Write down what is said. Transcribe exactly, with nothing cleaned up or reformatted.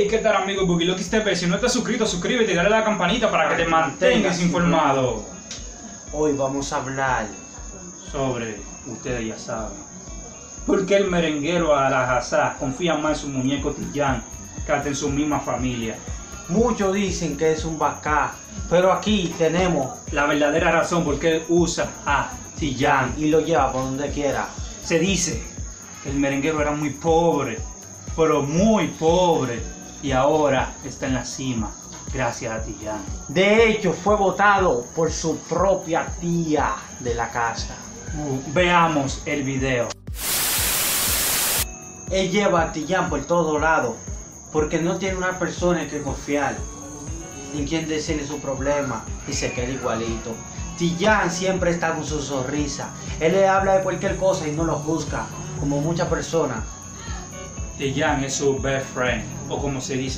Hey, ¿qué tal, amigo Boogie Lucky Step? Si no estás suscrito, suscríbete y dale a la campanita para que te mantengas informado. Hoy vamos a hablar Sobre, ustedes ya saben, por qué el merenguero Alajazá confía más en su muñeco Tillán que hasta en su misma familia. Muchos dicen que es un bacá, pero aquí tenemos La verdadera razón por qué usa a Tillán. y lo lleva por donde quiera. Se dice que el merenguero era muy pobre, pero muy pobre, y ahora está en la cima gracias a Tillán. De hecho, fue votado por su propia tía de la casa. Uh, veamos el video. Él lleva a Tillán por todos lados porque no tiene una persona en que confiar, en quien decirle su problema, y se queda igualito. Tillán siempre está con su sonrisa. Él le habla de cualquier cosa y no lo juzga, como muchas personas. Tillán es su best friend, o como se dice